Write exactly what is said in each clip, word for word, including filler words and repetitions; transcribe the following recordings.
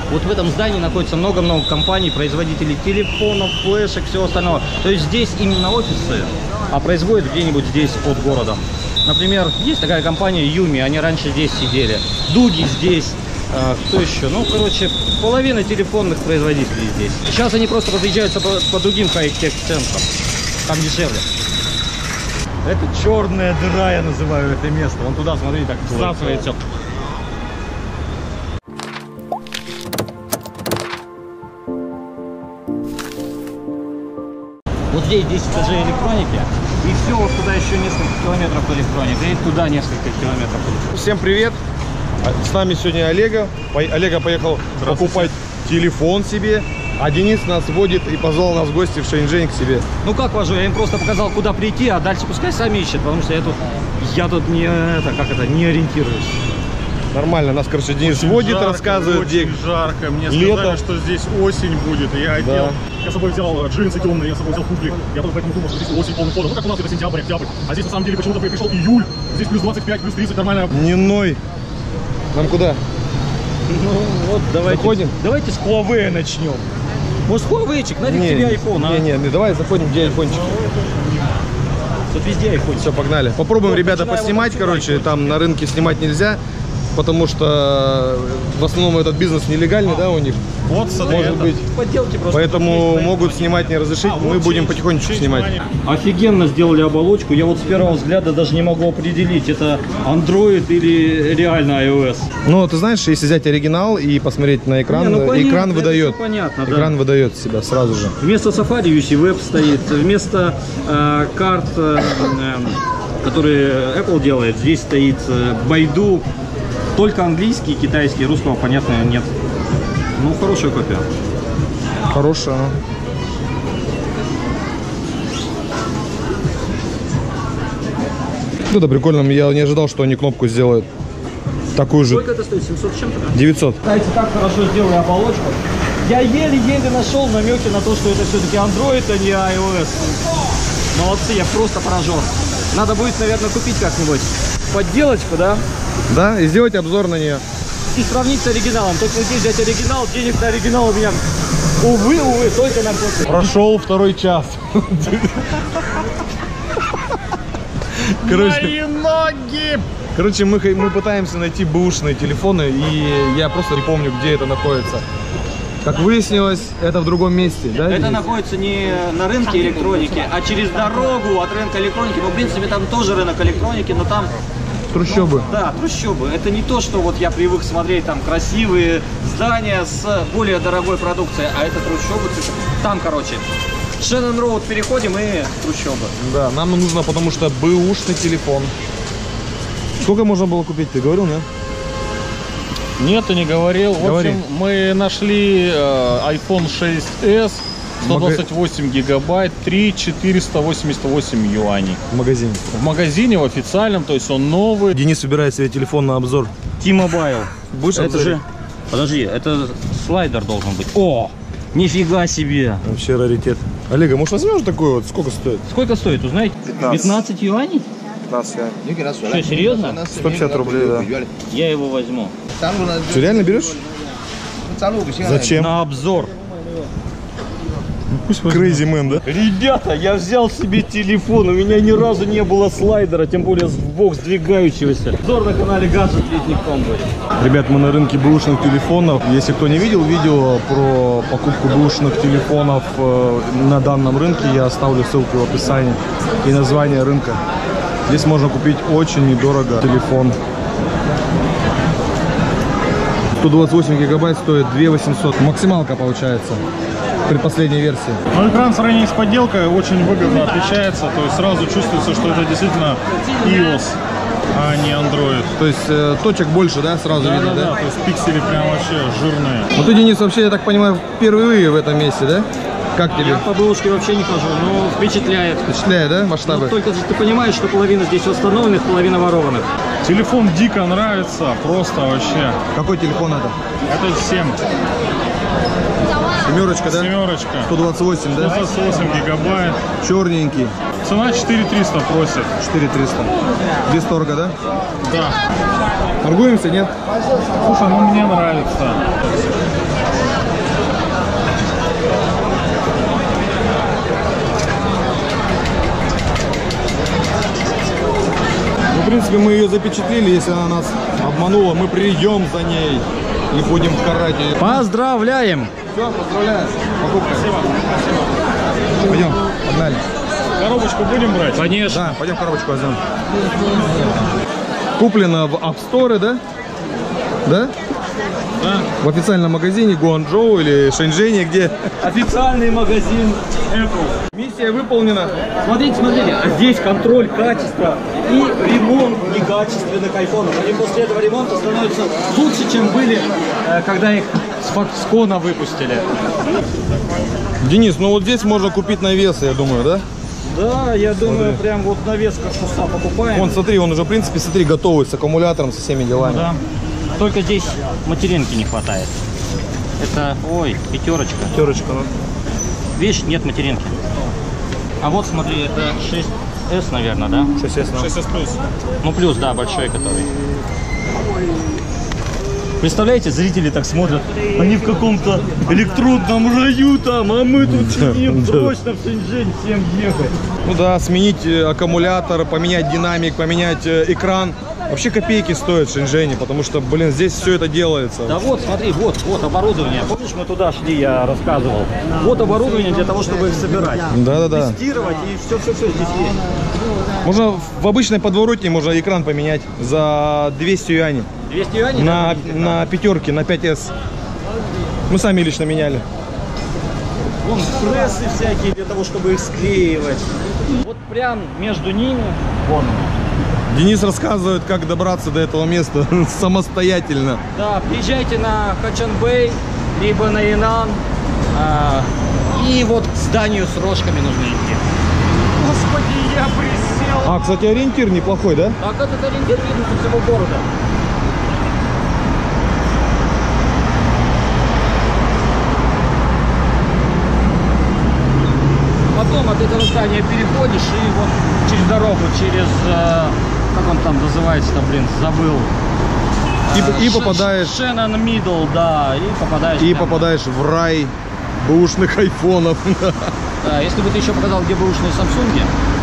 Вот в этом здании находится много-много компаний, производителей телефонов, флешек, всего остального. То есть здесь именно офисы, а производят где-нибудь здесь от города. Например, есть такая компания Юми, они раньше здесь сидели. Дуги здесь. А, кто еще? Ну, короче, половина телефонных производителей здесь. Сейчас они просто разъезжаются по, по другим хай-тек центрам. Там дешевле. Это черная дыра, я называю это место. Вон туда, смотри, так всасывается. Вот здесь десять этажей электроники. И все, вот туда еще несколько километров электроники. И туда несколько километров. Всем привет. С нами сегодня Олега. Олега поехал покупать телефон себе. А Денис нас водит и позвал нас в гости в Шэньчжэнь к себе. Ну как вожу? Я им просто показал, куда прийти, а дальше пускай сами ищут, потому что я тут, я тут не, это, как это, не ориентируюсь. Нормально, нас, короче, Денис очень водит, жарко, рассказывает, очень где жарко. Мне лето. сказали, что здесь осень будет. И я одел. Да. Я с собой взял джинсы темные, я с собой взял куплик. Я тоже поэтому думал, что здесь осень полный хода. Ну как у нас это сентябрь, октябрь. А здесь на самом деле почему-то пришел июль. Здесь плюс двадцать пять, плюс тридцать, нормально. Дневной. Нам куда? Ну вот, давайте, заходим? Давайте с Huawei начнем. Может, Huawei-чик, нафиг тебе айфон, а? Не, не, не, давай заходим, где айфончики. Тут везде айфон. Все, погнали. Попробуем, Вот, ребята, поснимать, короче, там на рынке снимать нельзя, потому что в основном этот бизнес нелегальный, да, у них? Вот, смотри, может это. быть. Подделки просто. Поэтому могут снимать, не разрешить, А, мы вот будем через- потихонечку через снимать. внимание. Офигенно сделали оболочку. Я вот с первого взгляда даже не могу определить, это Android или реально iOS. Ну, ты знаешь, если взять оригинал и посмотреть на экран, Не, ну, понятно, экран это выдает. всё понятно, да. Экран выдает себя сразу же. Вместо Safari ю си Web стоит, вместо э, карт, э, э, которые Apple делает, здесь стоит э, Baidu. Только английский, китайский, русского, понятно, нет. Ну, хорошая копия. Хорошая. Ну да, прикольно. Я не ожидал, что они кнопку сделают такую же. Сколько это стоит? семьсот с чем-то? девятьсот. Кстати, так хорошо сделали оболочку. Я еле-еле нашел намеки на то, что это все-таки Android, а не iOS. Молодцы, я просто поражен. Надо будет, наверное, купить как-нибудь подделочку, да? Да, и сделать обзор на нее. И сравнить с оригиналом. Только вот здесь взять оригинал, денег на оригинал у меня, увы, увы, только на кофе. Прошел второй час. Короче, Мои ноги! короче мы, мы пытаемся найти бэушные телефоны, и я просто не помню, где это находится. Как выяснилось, это в другом месте, да? Это находится не на рынке электроники, а через дорогу от рынка электроники. Ну, в принципе, там тоже рынок электроники, но там... Трущобы. Да, трущобы. Это не то, что вот я привык смотреть, там красивые здания с более дорогой продукцией, а это трущобы. Там, короче, Шеннон Роуд переходим и трущобы. Да, нам нужно, потому что бэушный телефон. Сколько можно было купить, ты говорил, нет? Нет, ты не говорил. В Говори. общем, мы нашли э, айфон шесть эс, сто двадцать восемь гигабайт, три тысячи четыреста восемьдесят восемь юаней. В магазине. В магазине, в официальном, то есть он новый. Денис выбирает себе телефон на обзор. T-Mobile. Будешь Это обзорить? же... Подожди, это слайдер должен быть. О! Нифига себе! Вообще раритет. Олега, может возьмешь такой вот? Сколько стоит? Сколько стоит, узнаете? пятнадцать. пятнадцать юаней? пятнадцать. Что, серьезно? сто пятьдесят рублей, да. Я его возьму. Ты реально берешь? Зачем? На обзор. Crazy man, да? Ребята, я взял себе телефон, у меня ни разу не было слайдера, тем более сбоку сдвигающегося. Обзор на канале Гаджет Летних Комбо. Ребят, мы на рынке бэушных телефонов. Если кто не видел видео про покупку бэушных телефонов э, на данном рынке, я оставлю ссылку в описании и название рынка. Здесь можно купить очень недорого телефон. сто двадцать восемь гигабайт стоит две тысячи восемьсот. Максималка получается при последней версии. Ну, экран в сравнении с подделкой очень выгодно отличается, то есть сразу чувствуется, что это действительно iOS, а не Android. То есть э, точек больше, да, сразу Да, видно, да, да? да, то есть пиксели прям вообще жирные. Ну ты, Денис, вообще, я так понимаю, впервые в этом месте, да? Как тебе? Я по бэушке вообще не хожу, но впечатляет. Впечатляет, да, масштабы? Ну, только ты понимаешь, что половина здесь восстановленных, половина ворованных. Телефон дико нравится, просто вообще. Какой телефон это? Это семь. Семерочка, да? Семерочка. сто двадцать восемь, сто да? двадцать восемь гигабайт. Черненький. Цена четыре триста просит. четыре триста. Без торга, да? Да. Торгуемся, нет? Слушай, ну мне нравится. принципе, мы ее запечатлели. Если она нас обманула, мы придем за ней и будем карать ее. Поздравляем! Все, поздравляю. Покупка. Спасибо. Спасибо. Пойдем, погнали. Коробочку будем брать? Конечно. Да, пойдем коробочку возьмем. Куплено в App Store, да? Да? Да. В официальном магазине Гуанчжоу или Шэньчжэне, где Официальный магазин Apple. миссия выполнена. Смотрите, смотрите, а здесь контроль качества и ремонт некачественных айфонов. Они после этого ремонта становятся лучше, чем были, э, когда их с Foxconn выпустили. Денис, ну вот здесь можно купить на вес, я думаю, да? Да, я думаю, прям вот на вес корпуса покупаем. Вон, смотри, он уже, в принципе, смотри, готовый, с аккумулятором, со всеми делами. Да. Только здесь материнки не хватает. Это, ой, пятерочка. Пятерочка, ну. Видишь, нет материнки. А вот смотри, это шесть эс, наверное, да? шесть эс, ну. шесть эс плюс. Ну плюс, да, большой который. Представляете, зрители так смотрят, они в каком-то электродном раю там, а мы тут сидим, точно в Шэньчжэнь всем ехать. Ну да, сменить э, аккумулятор, поменять динамик, поменять э, экран. Вообще копейки стоят в Шэньчжэне, потому что, блин, здесь все это делается. Да вот, смотри, вот, вот оборудование. Помнишь, мы туда шли, я рассказывал. Вот оборудование для того, чтобы их собирать. Да-да-да. Тестировать и все-все-все здесь есть. Можно в обычной подворотне можно экран поменять за двести юаней. двести юаней? На, да, на пятерке, на пять эс. Мы сами лично меняли. Вон прессы всякие для того, чтобы их склеивать. Вот прям между ними, вон. Денис рассказывает, как добраться до этого места самостоятельно. Да, приезжайте на Хачанбэй, либо на Инан. А, и вот к зданию с рожками нужно идти. Господи, я присел. А, кстати, ориентир неплохой, да? Так этот ориентир видно со всего города. Потом от этого здания переходишь и вот через дорогу, через, э, как он там называется-то, блин, забыл. И, и Ш- попадаешь, Шеннон Мидл, да, и попадаешь. и прямо. попадаешь в рай бэушных айфонов. Да, если бы ты еще показал, где бэушные Самсунги.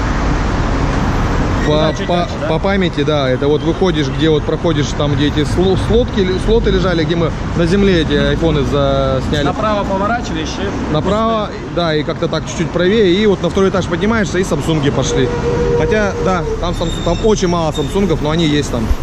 По, Да, чуть по, дальше, да? по памяти, да, это вот выходишь, где вот проходишь там, где эти сло- слотки, слоты лежали, где мы на земле эти айфоны засняли. Направо поворачиваешь и... Направо, да, и как-то так чуть-чуть правее, и вот на второй этаж поднимаешься, и самсунги пошли. Хотя, да, там, Samsung- там очень мало самсунгов, но они есть там.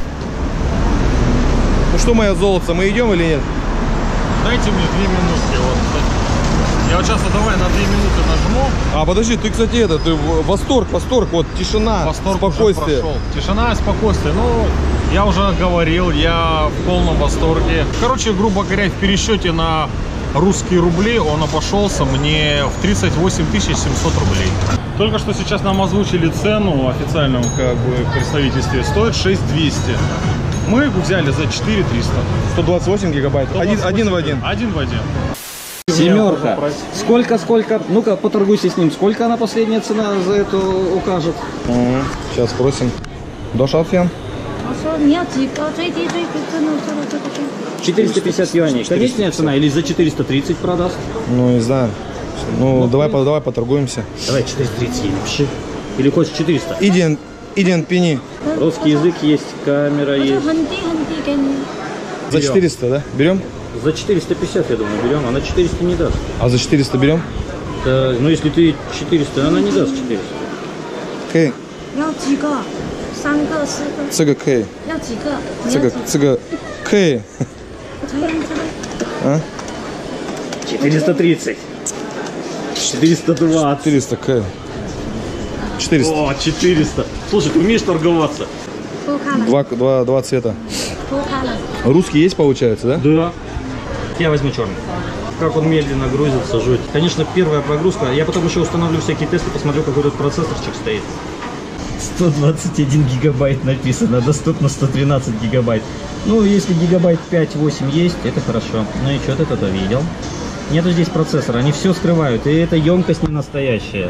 Ну что, моя золотце, мы идем или нет? Дайте мне две минутки. Вот. Я вот сейчас вот давай на две минуты нажму. А, подожди, ты, кстати, это, ты в- восторг, восторг, вот тишина, Восторг уже спокойствие. прошел. Тишина и спокойствие. Ну, я уже говорил, я в полном восторге. Короче, грубо говоря, в пересчете на русские рубли он обошелся мне в тридцать восемь тысяч семьсот рублей. Только что сейчас нам озвучили цену официальную, как бы, в представительстве. Стоит шесть тысяч двести. Мы взяли за четыре тысячи триста. сто двадцать восемь гигабайт, один, один в один. Один в один. Семерка. Сколько, сколько? Ну-ка, поторгуйся с ним. Сколько она последняя цена за это укажет? Сейчас спросим. Доша фен? 我说你要几个最低最低真的这个这个这个 четыреста пятьдесят юаней. Конечная цена или за четыреста тридцать продаст? Ну, не знаю. Ну, давай, по- давай поторгуемся. Давай четыреста тридцать вообще. Или хочешь четыреста? Иден, иден пени. Русский язык есть, камера 我就 есть. 很低很低给你。 За четыреста, да? Берем? За четыреста пятьдесят, я думаю, берем. Она четыреста не даст. А за четыреста берем? Да, ну, если ты четыреста, она не даст четыреста. Кей. 要几个？三个四个？ 这个 K. 要几个？你这个要几个？ 这个 K. 我推荐这个。 А? четыреста тридцать. четыреста двадцать. четыреста К. четыреста. О, четыреста. Слушай, ты умеешь торговаться? Full color。 Два, два, два цвета. Full color。 Русский есть, получается, да? Да. Я возьму черный. Как он медленно грузится, жуть. Конечно, первая прогрузка. Я потом еще установлю всякие тесты, посмотрю, какой тут процессорчик стоит. сто двадцать один гигабайт написано, доступно сто двенадцать гигабайт. Ну, если гигабайт пять-восемь есть, это хорошо. Ну и что ты тут видел? Нету здесь процессора, они все скрывают, и эта емкость не настоящая.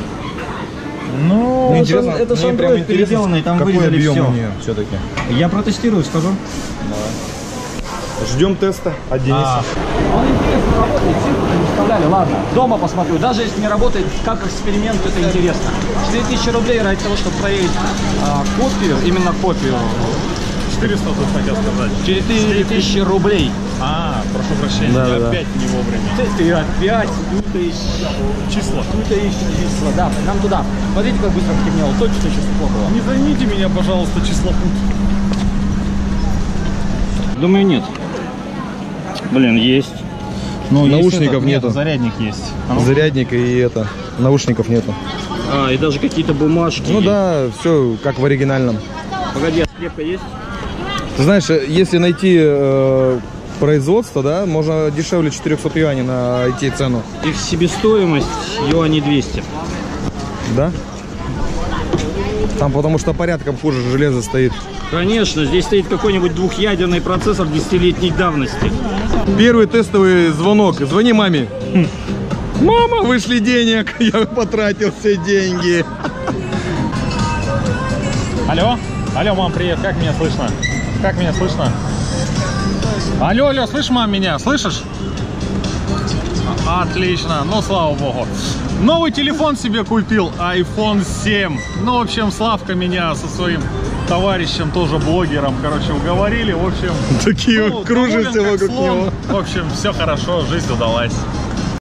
Ну, Мне это, интересно, это же мне прям Android интересно, переделанный, там какой вырезали объем все. у нее все-таки. Я протестирую, скажу. Ждем теста от Дениса. А. Он интересно работает, цифры не вставляли, ладно. Дома посмотрю. Даже если не работает, как эксперимент, это интересно. четыре тысячи рублей ради того, чтобы проверить а, копию, именно копию. четыреста, тут хотел сказать. четыре тысячи рублей. А, прошу прощения, Да, я да, опять не вовремя. Ты, ты опять путаешь Числа. путаешь числа. Да, нам туда. Смотрите, как быстро потемнело. Точно сейчас плохо было. Не займите меня, пожалуйста, числопут. Думаю, нет. Блин, есть. Ну, Наушников есть нету. Зарядник есть. А ну. Зарядник и это, наушников нету. А, и даже какие-то бумажки. Ну да, все как в оригинальном. Погоди, а скрепка есть? Ты знаешь, если найти э, производство, да, можно дешевле четырехсот юаней найти цену. Их себестоимость юаней двести. Да? Там потому что порядком хуже железо стоит. Конечно, здесь стоит какой-нибудь двухъядерный процессор десятилетней давности. Первый тестовый звонок. Звони маме. Мама, вышли денег. Я потратил все деньги. Алло? Алло, мам, привет, как меня слышно? Как меня слышно? Алло, алло, слышишь, мам, меня? Слышишь? Отлично, ну, слава богу. Новый телефон себе купил, айфон семь. Ну, в общем, Славка меня со своим товарищем, тоже блогером, короче, уговорили. В общем, Такие ну, кружимся доволен как вокруг слон. него. В общем, все хорошо, жизнь удалась.